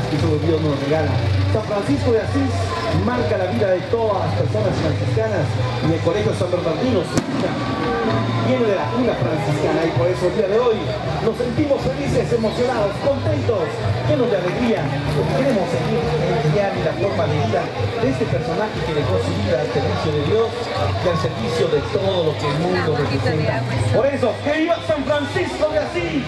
que solo Dios nos regala. San Francisco de Asís marca la vida de todas las personas franciscanas y el Colegio San Bernardino viene de la cuna franciscana y por eso el día de hoy nos sentimos felices, emocionados, contentos, llenos de alegría, porque queremos seguir el guiar y la forma de vida de este personaje que dejó su vida al servicio de Dios y al servicio de todo lo que el mundo representa. Por eso, ¡que viva San Francisco de Asís!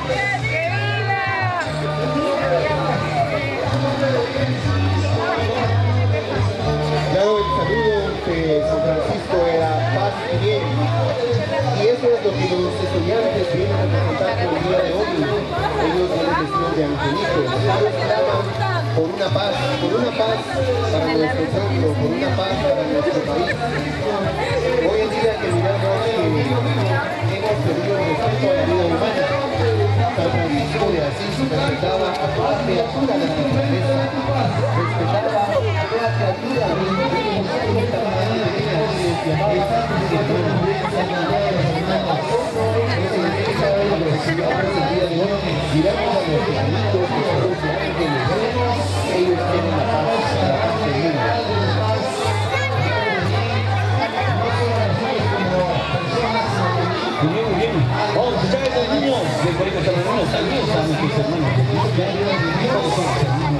Dado el saludo que San Francisco era paz y bien, y eso es lo que los estudiantes vienen a presentar por el día de hoy. Ellos vienen vestidos de angelitos, ellos claman por una paz para nuestro pueblo, por una paz para nuestro país. Hoy en día que miramos que hemos perdido el respeto a la vida humana, San Francisco de Asís respetaba a toda criatura de la naturaleza, respetaba a toda criatura ellos tienen la paz del mundo. Muy bien, muy bien. Vamos a escuchar a estos niños del Colegio San Bernardino. Saludos a nuestros hermanos. Todos somos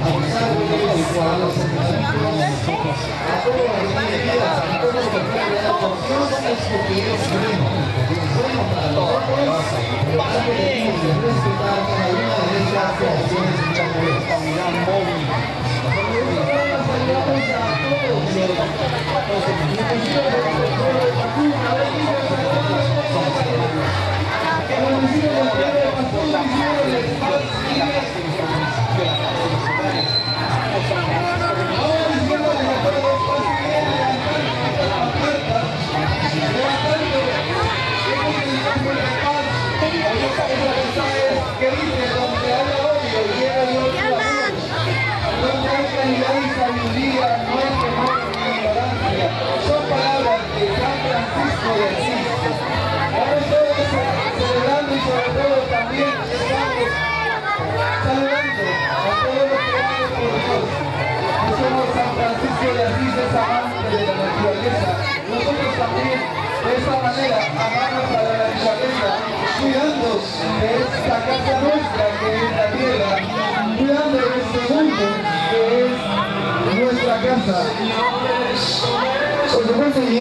son palabras de San Francisco de Asís. Vamos todos celebrando y sobre todo también estamos saludando a todos los que vamos por Dios. No somos San Francisco de Asís, es amante de la naturaleza. Nosotros también de esta manera amamos a la naturaleza, cuidando de esta casa nuestra que es la tierra, cuidando de este mundo que es nuestra casa. Por supuesto,